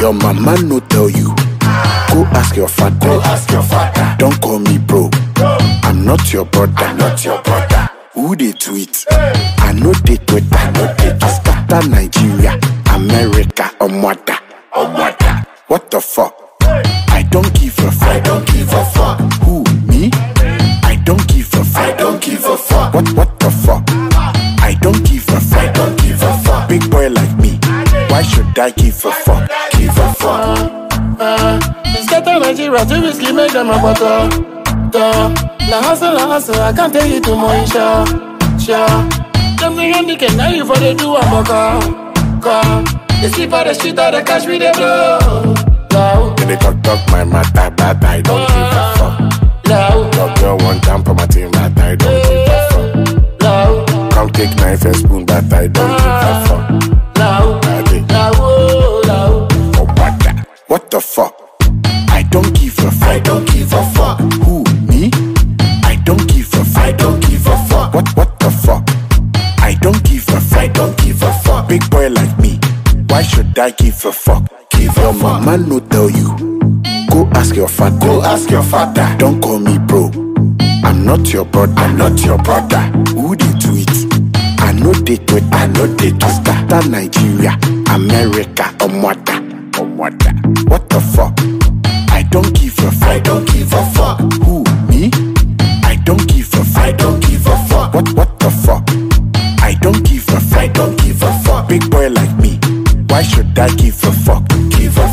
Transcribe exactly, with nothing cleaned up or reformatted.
your mama no tell you. Go ask your father. Go ask your father. Don't call me bro. Bro. I'm not your brother. I'm not your brother. Who they tweet? Hey. I know they tweet. I know they tweet. Scatter Nigeria, America, Omwada, Omwada. What the fuck? Hey. I don't give a fuck. I don't give a fuck. Who, me? I don't give a fuck. I don't give a fuck. What, what the fuck? I don't give a fuck. I don't give a fuck. Big boy like me, why should I give a fuck? Give a fuck. Uh, uh, scatter Nigeria, too risky, make them a butter. Duh. La hustle, la hustle, I can't tell you too much, sure, sure. Them the handicap, now you for the do a bucker. Come, they sleep on the street, or the cash with the blow. Low. When they talk, talk my matter, but I don't give a fuck. Low. Your girl want jump on my team, but I don't give a fuck. Low. Come take knife and spoon, but I don't give a fuck. Low. Low. Low. Oh, what the? What the fuck? I don't give a fuck. I don't give a fuck. Who, me? I don't give a fuck. I don't give a fuck. What, what the fuck? I don't give a fuck. I don't give a fuck. Big boy like me, why should I give a fuck? Give Your a fuck. mama no tell you. Go ask your father. Go ask your father. Don't call me bro. I'm not your brother. I'm not your brother. Who they tweet? I know they tweet. I know they tweet. Scatter Nigeria, America, Omwada, Omwada. What the fuck? I don't give a fuck. I don't give a fuck. Who, me? I don't give a fuck. I don't give a fuck. What, what the fuck? I don't give a fuck. I don't give a fuck. Big boy like me, why should I give a fuck? Give a